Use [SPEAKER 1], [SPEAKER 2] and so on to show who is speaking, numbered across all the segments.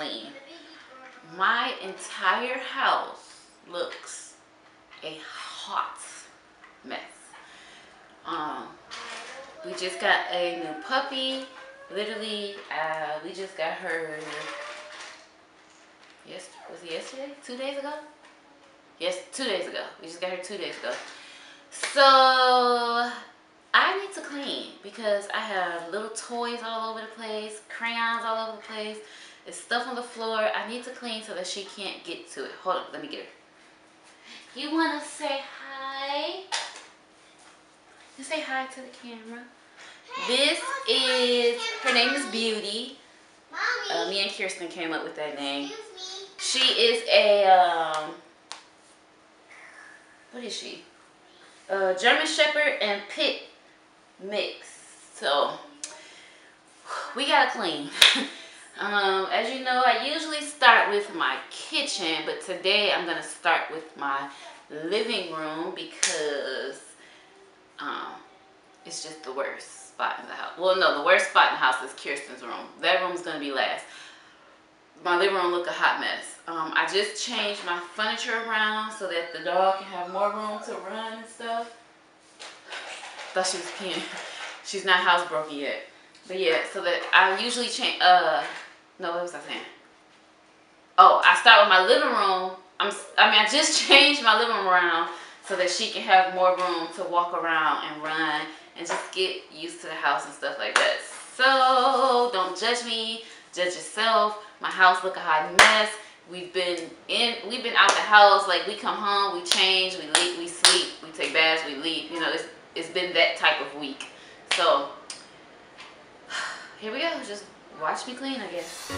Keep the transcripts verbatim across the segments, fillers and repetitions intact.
[SPEAKER 1] clean. My entire house looks a hot mess. Um, we just got a new puppy. Literally, uh, we just got her. Yes, was it yesterday? Two days ago? Yes, two days ago. We just got her two days ago. So I need to clean because I have little toys all over the place, crayons all over the place. There's stuff on the floor. I need to clean so that she can't get to it. Hold on, let me get her. You want to say hi? You say hi to the camera. This is, her name is Beauty. Uh, me and Kirsten came up with that name. She is a, um, what is she? A German Shepherd and Pit mix. So, we gotta clean. um, as you know, I usually start with my kitchen, but today I'm gonna start with my living room because um, it's just the worst spot in the house. Well, no, the worst spot in the house is Kirsten's room. That room's gonna be last. My living room look a hot mess. Um, I just changed my furniture around so that the dog can have more room to run and stuff. Thought she was peeing. She's not housebroken yet. But yeah, so that I usually change, uh, no, what was I saying? Oh, I start with my living room. I'm, I mean, I just changed my living room around so that she can have more room to walk around and run and just get used to the house and stuff like that. So don't judge me, judge yourself. My house look a hot mess. We've been in, we've been out the house. Like we come home, we change, we leave, we sleep, we take baths, we leave. You know, it's it's been that type of week. So here we go. Just watch me clean, I guess.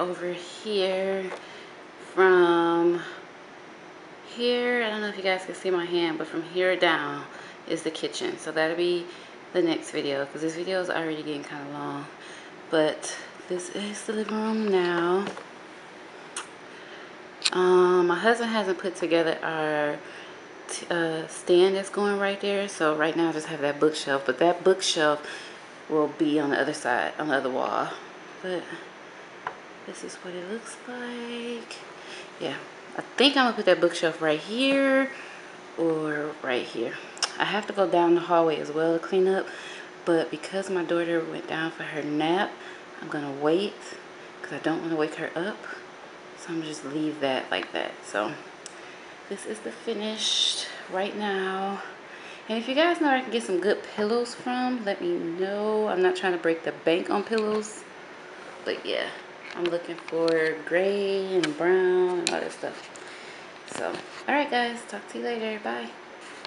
[SPEAKER 1] over here from here. I don't know if you guys can see my hand, but from here down is the kitchen. So that'll be the next video, because this video is already getting kind of long. But this is the living room now. Um, my husband hasn't put together our t uh, stand that's going right there. So right now I just have that bookshelf, but that bookshelf will be on the other side, on the other wall. But this is what it looks like. Yeah, I think I'm gonna put that bookshelf right here or right here. I have to go down the hallway as well to clean up, but because my daughter went down for her nap, I'm gonna wait because I don't want to wake her up. So I'm gonna just leave that like that. So this is the finished right now. And if you guys know where I can get some good pillows from, let me know. I'm not trying to break the bank on pillows, but yeah, I'm looking for gray and brown and all that stuff. So, all right guys, talk to you later. Bye.